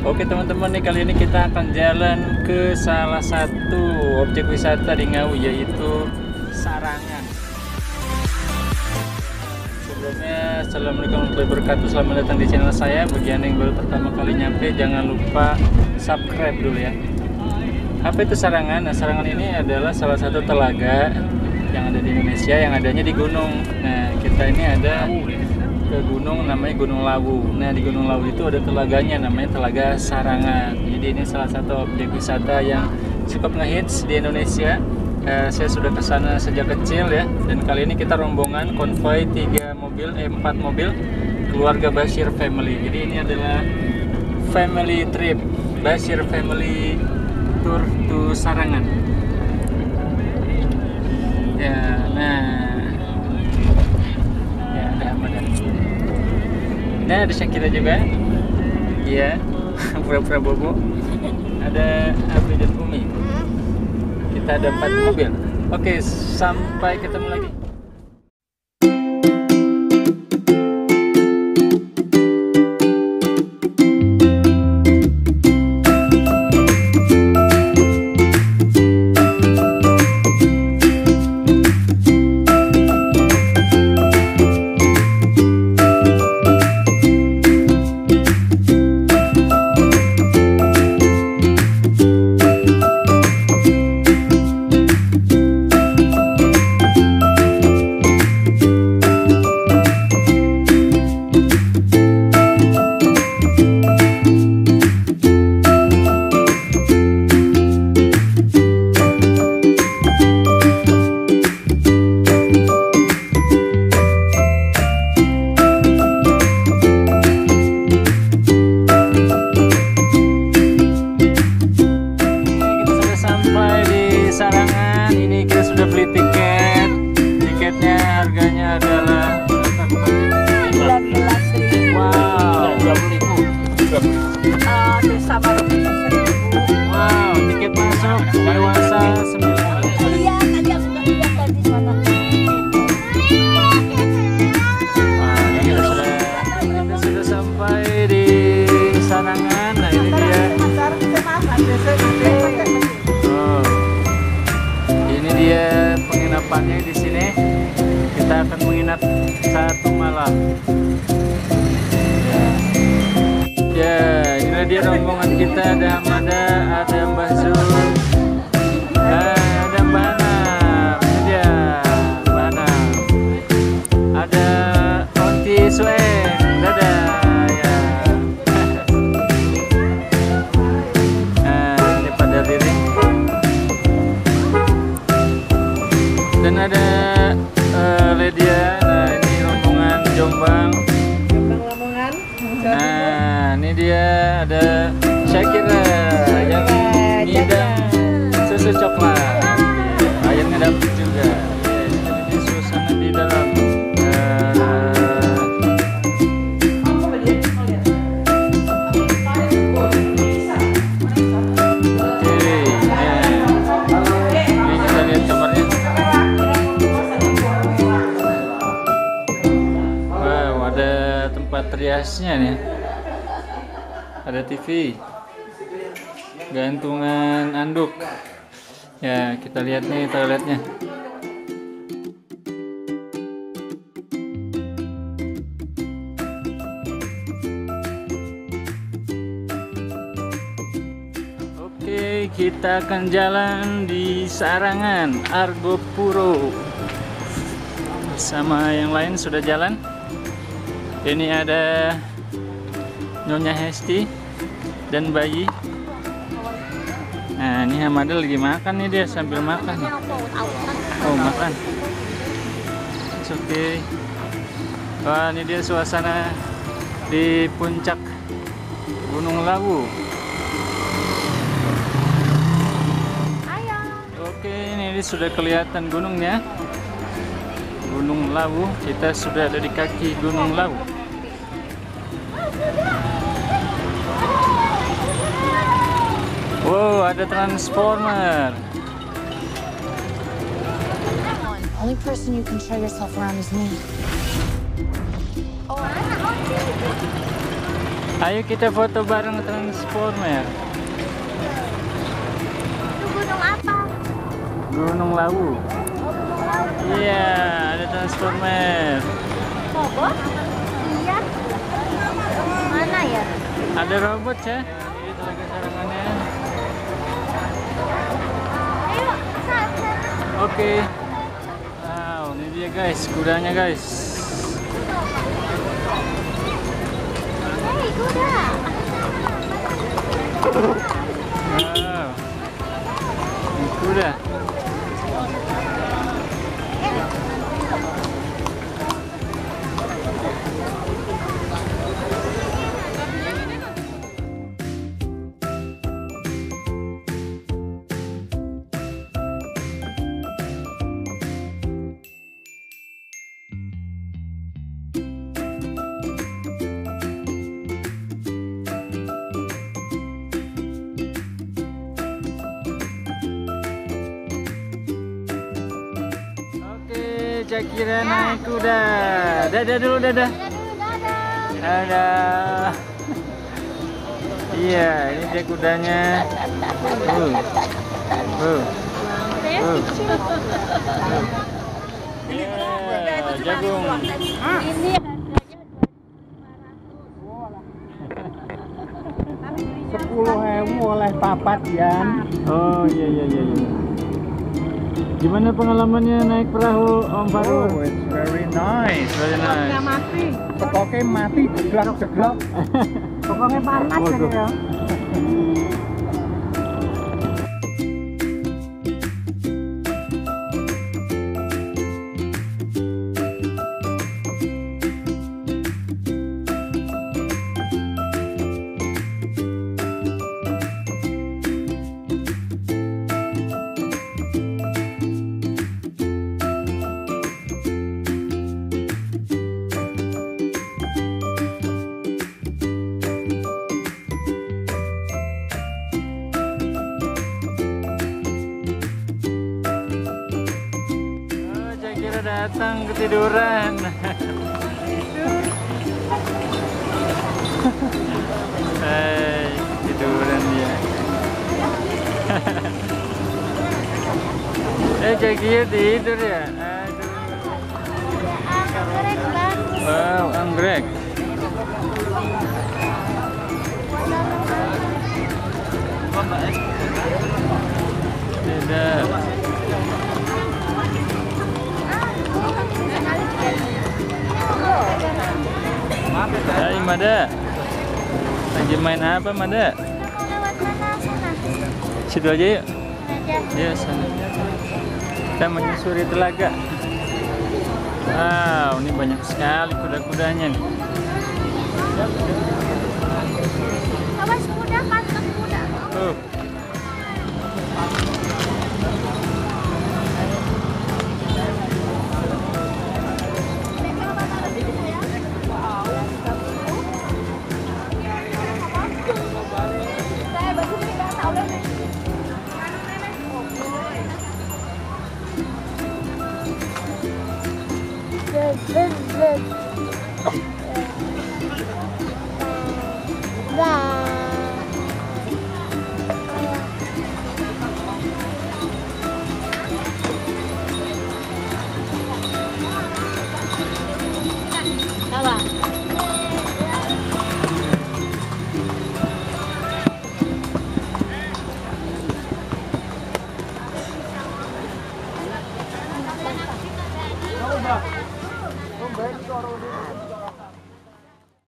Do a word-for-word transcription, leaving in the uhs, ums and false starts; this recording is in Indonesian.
Oke teman-teman, nih kali ini kita akan jalan ke salah satu objek wisata di Ngawi, yaitu Sarangan. Sebelumnya, assalamualaikum warahmatullahi wabarakatuh. Selamat datang di channel saya. Bagi Anda yang baru pertama kali nyampe, jangan lupa subscribe dulu ya. Apa itu Sarangan? Nah, Sarangan ini adalah salah satu telaga yang ada di Indonesia, yang adanya di gunung. Nah, kita ini ada ke gunung namanya Gunung Lawu. Nah, di Gunung Lawu itu ada telaganya namanya Telaga Sarangan. Jadi ini salah satu objek wisata yang cukup ngehits di Indonesia. Eh, saya sudah ke sana sejak kecil ya. Dan kali ini kita rombongan konvoy tiga mobil, eh, empat mobil keluarga Bashir Family. Jadi ini adalah family trip, Bashir Family Tour to Sarangan. Ya, nah. Nah, ada Syakira juga. Iya, pura-pura bobo. Ada Abi dan Umi. Kita ada empat mobil. Oke, sampai ketemu lagi. Sarangan ini kita sudah beli tiket. Tiketnya harganya adalah sembilan belas ribu. wow, dua puluh ribu. Uh, bersama seribu. Wow, tiket masuk dewasa sembilan belas. Iya, tadi aku sudah lihat tadi sana. Wah, ini kita sudah kita sudah sampai di Sarangan. Nah, ini dia. Oh. Ini dia penginapannya di sini. Kita akan menginap satu malam. Ya, inilah dia rombongan kita. Ada Hamada, ada Mbah Zul, ada Mbak Anam. Ini dia Mbak Anam. Ada Onti Sueng. Dadah ya. Nah, ini pada diri. Dan ada uh, Ledia. Nah, ini rombongan Jombang. Jombang Lamongan. Nah, ini dia ada Syakira yang ngidam susu coklat. Ayamnya dapet juga. Ini suasana di dalam. Riasnya nih, ada T V, gantungan anduk ya. Kita lihat nih toiletnya. Oke, kita akan jalan di Sarangan Argopuro bersama yang lain sudah jalan. Ini ada Nyonya Hesti dan bayi. Nah, ini Hamada lagi makan nih, dia sambil makan. Oh, makan. Oke. Okay. Wah, ini dia suasana di puncak Gunung Lawu. Oke, ini sudah kelihatan gunungnya. Gunung Lawu, kita sudah ada di kaki Gunung Lawu. Wow, ada transformer. Only person you can show yourself around is me. Oh, Ayo kita foto bareng Transformer. Itu gunung apa? Gunung Lawu. Iya, ada Transformer. Robot? Iya. Mana ya? Ada robot ya. Ini tenaga sarangannya. Ayo, sana. Oke. Wow, ini dia guys, kudanya guys. Hei, kuda. Wow. Ini kuda. Zakira naik kuda. Dadah dulu, dadah. Dadah. Iya, ini dia kudanya. Uh. Uh. Uh. Yeah, jagung. Ini sepuluh ribu oleh papat Yan. Oh iya iya iya. iya. Gimana pengalamannya naik perahu Om Farul? Oh, it's very nice. Very nice. mati. Pokoknya mati jeglak-jeglak. Pokoknya panas gitu ya. Datang ketiduran. Hei, tiduran dia. Eh, Jakir tidur ya? Aduh. Anggrek bagus. Wow, anggrek. Tidak. Hai Mada, lagi main apa Mada? Mau lewat mana sana? Situ aja yuk. Aja. Ya sana. Kita menyusuri telaga. Wow, ini banyak sekali kuda-kudanya nih. Awas kuda, pantang kuda. Tuh. Kembali ke